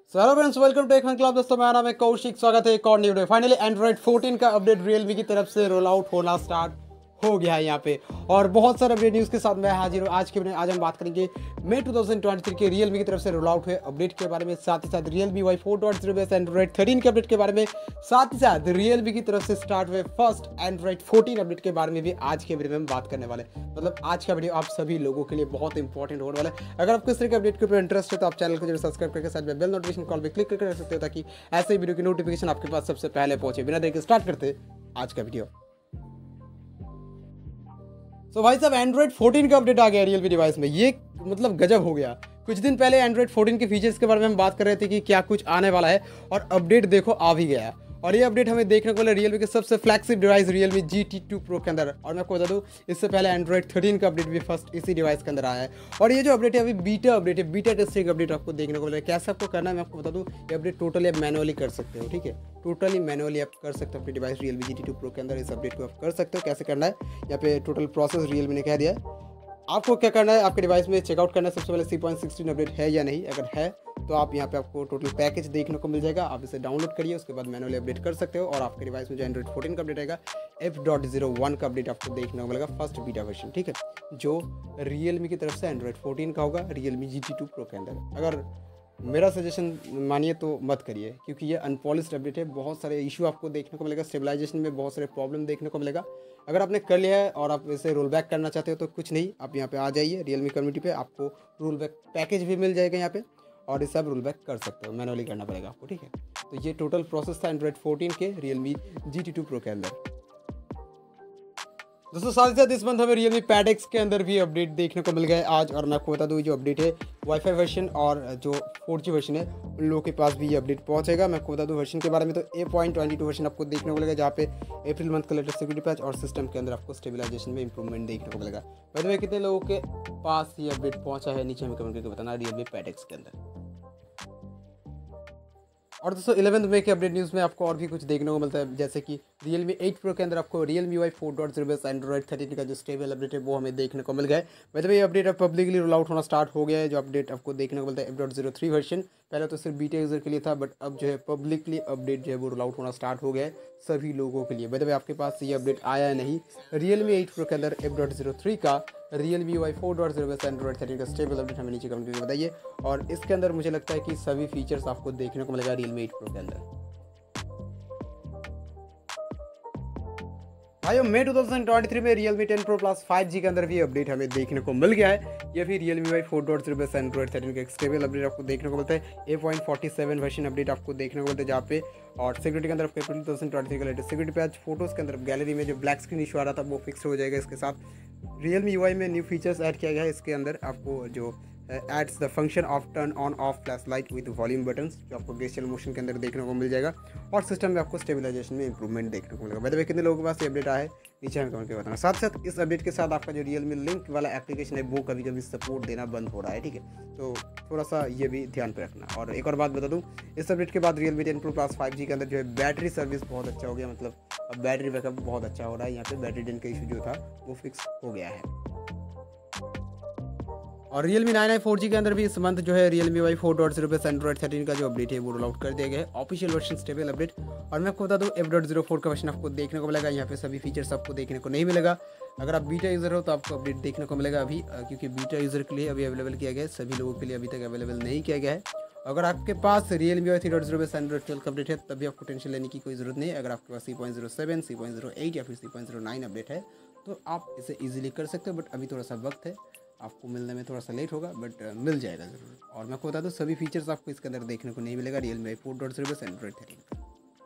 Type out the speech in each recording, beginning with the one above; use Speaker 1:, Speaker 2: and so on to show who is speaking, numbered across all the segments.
Speaker 1: Hello friends, welcome to एक fun club. दोस्तों, मेरा नाम है कौशिक। स्वागत है एक और न्यू वीडियो। फाइनली एंड्रॉइड 14 का अपडेट रियलमी की तरफ से रोल आउट होना स्टार्ट हो गया है यहाँ पे, और बहुत सारे अपडेट न्यूज़ के साथ मैं हाजिर हूँ। आज के वीडियो में आज हम बात करेंगे मई 2023 के रियलमी की तरफ से रोल आउट हुए अपडेट के बारे में, साथ ही साथ रियलमी वाई 4.0 बेस एंड्रॉइड 13 के अपडेट के बारे में, साथ ही साथ रियलमी की तरफ से स्टार्ट हुए फर्स्ट एंड्रॉइड 14 अपडेट के बारे में भी आज के वीडियो में हम बात करने वाले हैं। मतलब आज का वीडियो आप सभी लोगों के लिए बहुत इंपॉर्टेंट होने वाला है। अगर आपको इस तरह के अपडेट के ऊपर इंटरेस्ट है तो आप चैनल को जरूर सब्सक्राइब करके साथ में बेल नोटिफिकेशन कॉल पे क्लिक करके रख सकते हो, ताकि ऐसे वीडियो की नोटिफिकेशन आपके पास सबसे पहले पहुंचे। बिना देर के स्टार्ट करते हैं आज का वीडियो। तो भाई साहब, एंड्रॉइड 14 का अपडेट आ गया रियलमी डिवाइस में। ये मतलब गजब हो गया। कुछ दिन पहले एंड्रॉइड 14 के फीचर्स के बारे में हम बात कर रहे थे कि क्या कुछ आने वाला है, और अपडेट देखो आ भी गया। और ये अपडेट हमें देखने को मिला रियलमी के सबसे flagship device Realme GT2 Pro के अंदर। और मैं आपको बता दूं, इससे पहले एंड्रॉइड 13 का अपडेट भी फर्स्ट इसी डिवाइस के अंदर आया है। और ये जो अपडेट है अभी बीटा अपडेट है, बीटा टेस्टिंग अपडेट आपको देखने को मिला है। कैसे आपको करना है मैं आपको बता दूं। ये अपडेट टोटली आप मैनुअली कर सकते हो, ठीक है। टोटली मैनुअली आप कर सकते हो अपनी डिवाइस रियलमी GT2 Pro के अंदर। इस अपडेट को आप कर सकते हो। कैसे करना है यहाँ पे टोटल प्रोसेस रियलमी ने कह दिया है। आपको क्या करना है, आपके डिवाइस में चेकआउट करना है सबसे पहले 3.16 अपडेट है या नहीं। अगर है तो आप यहाँ पे आपको टोटल पैकेज देखने को मिल जाएगा। आप इसे डाउनलोड करिए, उसके बाद मैनुअली अपडेट कर सकते हो। और आपके डिवाइस में जो एंड्रॉइड 14 का अपडेट आएगा, F.01 का अपडेट आपको देखने को मिलेगा, फर्स्ट बीटा वर्जन, ठीक है, जो रियलमी की तरफ से एंड्रॉइड 14 का होगा रियलमी GT2 Pro के अंदर। अगर मेरा सजेशन मानिए तो मत करिए, क्योंकि ये अनपॉलिश्ड अपडेट है। बहुत सारे इशू आपको देखने को मिलेगा, स्टेबलाइजेशन में बहुत सारे प्रॉब्लम देखने को मिलेगा। अगर आपने कर लिया है और आप इसे रोल बैक करना चाहते हो तो कुछ नहीं, आप यहाँ पे आ जाइए रियलमी कम्युनिटी पे, आपको रोल बैक पैकेज भी मिल जाएगा यहाँ पे, और इसे आप रोल बैक कर सकते हो। मैनुअली करना पड़ेगा आपको, ठीक है। तो ये टोटल प्रोसेस था एंड्रॉइड 14 के रियलमी GT2 Pro के अंदर। दोस्तों, साथ ही साथ इस मंथ हमें रियलमी पैड एक्स के अंदर भी अपडेट देखने को मिल गया है आज। और मैं आपको बता दूँ, जो अपडेट है वाईफाई वर्जन और जो 4G वर्जन है, उन लोगों के पास भी ये अपडेट पहुंचेगा। मैं आपको बता दूँ वर्जन के बारे में, तो A.22 वर्जन आपको देखने को मिलेगा, जहाँ पे अप्रैल मंथ का लेटेस्ट सिक्योरिटी पैच और सिस्टम के अंदर आपको स्टेबलाइजेशन में इंप्रूवमेंट देखने को मिलेगा। वैसे में कितने लोगों के पास ये अपडेट पहुंचा है, नीचे हमें कमेंट करके बताना रियलमी पैड एक्स के अंदर। और दोस्तों, 11 मई के अपडेट न्यूज़ में आपको और भी कुछ देखने को मिलता है, जैसे कि रियलमी 8 Pro के अंदर आपको रियलमी वाई 4.0 बेस एंड्रॉइड 13 का जो स्टेबल अपडेट है वो हमें देखने को मिल गया है। मतलब ये अपडेट अब पब्लिकली रोल आउट होना स्टार्ट हो गया है। जो अपडेट आपको देखने को मिलता है F.03 वर्जन, पहले तो सिर्फ बीटा यूज़र के लिए था, बट अब जो है पब्लिकली अपडेट जो है वो रोल आउट होना स्टार्ट हो गया है सभी लोगों के लिए। मतलब आपके पास ये अपडेट आया है नहीं, रियलमी 8 Pro के अंदर F.03 का रियलमी वाई 4.0 बेस एंड्रॉइड 13 का स्टेबल अपडेट हमें नीचे कमेंट करके बताइए। और इसके अंदर मुझे लगता है कि सभी फीचर्स आपको देखने को मिलेगा रियलमी 8 Pro के अंदर। भाई, मई 2023 में रियलमी 10 Pro Plus 5G के अंदर भी अपडेट हमें देखने को मिल गया है। ये भी रियलमी वाई 4.0 बेस एंड्रॉइड 13 का एक स्टेबल अपडेट आपको देखने को मिलता है। A.47 वर्जन अपडेट आपको देखने को मिलता है, जहाँ पे और सिक्योरिटी के अंदर आपको अप्रैल 2023 का लेटेस्ट सिक्योरिटी पैच, फोटोज़ के अंदर गैलरी में जो ब्लैक स्क्रीन इशू आ रहा था वो फिक्स हो जाएगा। इसके साथ रियलमी UI में न्यू फीचर्स ऐड किया गया है। इसके अंदर आपको जो adds the function of turn on off flash light with volume buttons, जो आपको गेस्चर मोशन के अंदर देखने को मिल जाएगा। और सिस्टम में आपको स्टेबलाइजेशन में इंप्रूवमेंट देखने को मिलेगा। वैसे कितने लोगों के पास ये अपडेट आया है, नीचे हमें कमेंट करके बताना। साथ साथ इस अपडेट के साथ आपका जो रियलमी लिंक वाला एप्लीकेशन है वो कभी कभी सपोर्ट देना बंद हो रहा है, ठीक है। तो थोड़ा सा ये भी ध्यान पे रखना। और एक और बात बता दूँ, इस अपडेट के बाद रियलमी 10 Pro Plus 5G के अंदर जो है बैटरी सर्विस बहुत अच्छा हो गया। मतलब अब बैटरी बैकअप बहुत अच्छा हो रहा है। यहाँ पे बैटरी ड्रेन का इशू जो था वो फिक्स हो गया है। और रियलमी 9i 4G के अंदर भी इस मंथ जो है रियलमी वाई 4.0 बेस एंड्रॉइड 13 का जो अपडेट है वो रोल आउट कर दिया गया है, ऑफिशियल वर्जन स्टेबल अपडेट। और मैं आपको बता दूं, F.04 का वर्जन आपको देखने को मिलेगा। यहाँ पे सभी फीचर्स आपको देखने को नहीं मिलेगा। अगर आप बीटा यूज़र हो तो आपको अपडेट देखने को मिलेगा अभी, क्योंकि बीटा यूज़र के लिए अभी अवेलेबल किया गया है, सभी लोगों के लिए अभी तक अवेलेबल नहीं किया गया है। अगर आपके पास रियलमी वाई 3.0 बेस एंड्रॉइड 12 का अपडेट है तभी आपको टेंशन लेने की कोई ज़रूरत नहीं है। अगर आपके पास 3.07, 3.08 या फिर 3.09 अपडेट है तो आप इसे ईजिली कर सकते हो। बट अभी थोड़ा सा वक्त है, आपको मिलने में थोड़ा सा लेट होगा, बट मिल जाएगा ज़रूर। और मैं आपको बता दूँ, सभी फीचर्स आपको इसके अंदर देखने को नहीं मिलेगा रियलमी 4.0 बेस एंड्रॉइड 13।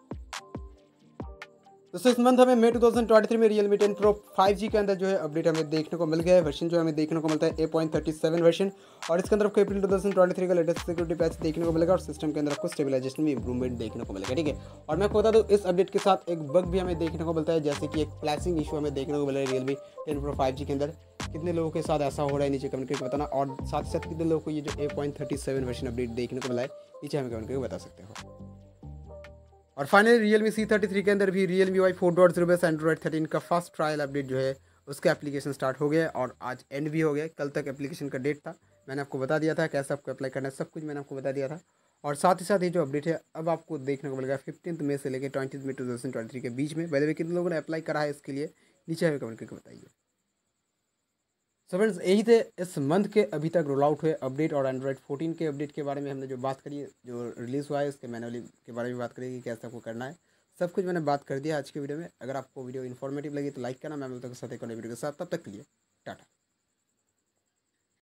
Speaker 1: दोस्तों, इस मंथ हमें मई 2023 में रियलमी 10 Pro 5G के अंदर जो है अपडेट हमें देखने को मिल गया है। वर्जन जो हमें देखने को मिलता है A.37 वर्जन। और इसके अंदर आपको अप्रैल 2023 का लेटेस्ट सिक्योरिटी पैच देखने को मिलेगा। और सिस्टम के अंदर आपको स्टेबलाइजेशन में इंप्रूवमेंट देखने को मिलेगा, ठीक है। और मैं आपको बता दूँ, इस अपडेट के साथ एक बग भी हमें देखने को मिलता है, जैसे कि एक फ्लैशिंग इशू हमें देखने को मिला है रियलमी 10 Pro 5G के अंदर। कितने लोगों के साथ ऐसा हो रहा है नीचे कमेंट करके बताना। और साथ ही साथ कितने लोगों को ये जो A.37 वर्जन अपडेट देखने को मिला है, नीचे हमें कमेंट करके बता सकते हो। और फाइनली रियलमी C33 के अंदर भी रियलमी वाई 4.0 बेस एंड्रॉइड 13 का फर्स्ट ट्रायल अपडेट जो है उसका एप्लीकेशन स्टार्ट हो गया है। और आज एंड भी हो गया। कल तक एप्लीकेशन का डेट था, मैंने आपको बता दिया था कैसे आपको अप्लाई करना है, सब कुछ मैंने आपको बता दिया था। और साथ ही साथ ये जो अपडेट है अब आपको देखने को मिलेगा 15 मई से लेकर 20 मई 2023 के बीच में। बाय द वे कितने लोगों ने अप्लाई करा है इसके लिए नीचे हमें कमेंट करके बताइए। सो फ्रेंड्स यही थे इस मंथ के अभी तक रोल आउट हुए अपडेट और एंड्रॉयड 14 के अपडेट के बारे में हमने जो बात करी है, जो रिलीज़ हुआ है उसके मैनुअली के बारे में बात करेंगे कि कैसे आपको करना है। सब कुछ मैंने बात कर दिया आज के वीडियो में। अगर आपको वीडियो इन्फॉर्मेटिव लगी तो लाइक करना। मैं मिलता हूँ साथ एक और वीडियो के साथ, तब तक के लिए टाटा।